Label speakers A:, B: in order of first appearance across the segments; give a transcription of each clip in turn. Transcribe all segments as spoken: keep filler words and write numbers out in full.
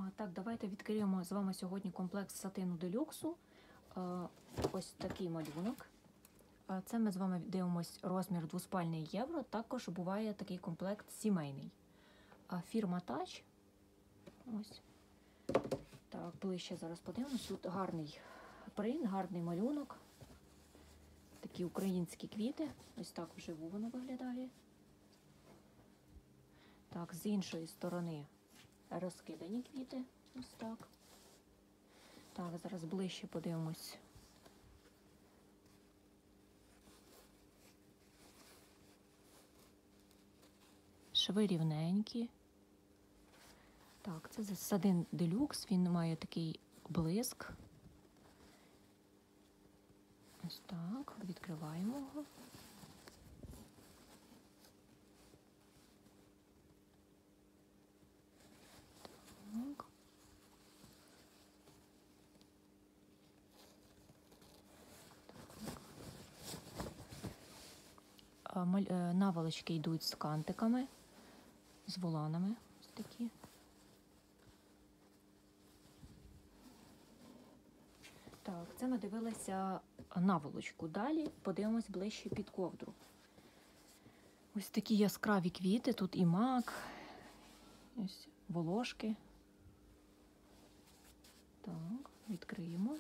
A: А, так, давайте відкриємо з вами сьогодні комплект сатину делюксу. А, ось такий малюнок. А, це ми з вами дивимось розмір двоспальний євро. Також буває такий комплект сімейний. А, фірма Touch. Ось. Так, ближче зараз подивимось. Тут гарний принт, гарний малюнок. Такі українські квіти. Ось так вживу воно виглядає. Так, з іншої сторони розкидані квіти. Ось так. Так, зараз ближче подивимось. Шви рівненькі. Так, це сатин делюкс, він має такий блиск. Ось так, відкриваємо його. Так. Наволочки йдуть з кантиками, з воланами. Ось такі. Так, це ми дивилися наволочку. Далі подивимось ближче під ковдру. Ось такі яскраві квіти, тут і мак, ось волошки. Так, відкриємо.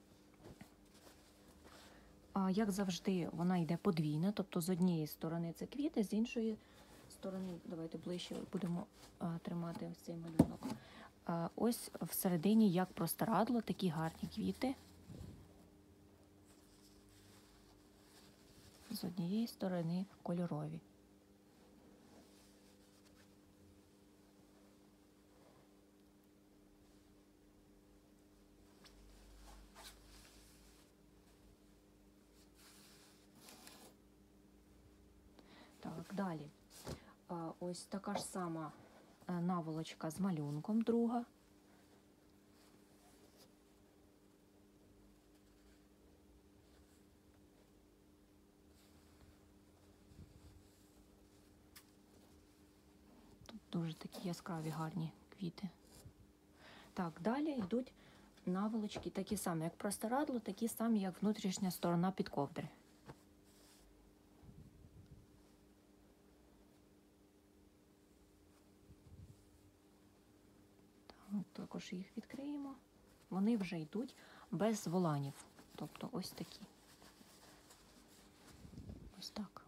A: А як завжди, вона йде подвійна, тобто з однієї сторони це квіти, з іншої сторони, давайте ближче будемо а, тримати ось цей малюнок. А, ось всередині, як простирадло, такі гарні квіти. З однієї сторони кольорові. Так, далі. А, ось така ж сама наволочка з малюнком, друга. Тут дуже такі яскраві гарні квіти. Так, далі йдуть наволочки такі самі, як простирадло, такі самі, як внутрішня сторона під ковдри. Так, також їх відкриємо. Вони вже йдуть без воланів, тобто ось такі. Ось так.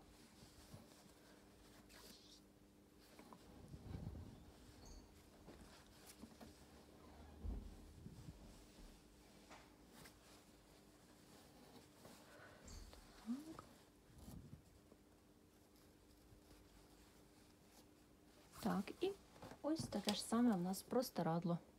A: Так, і ось таке ж саме у нас простирадло.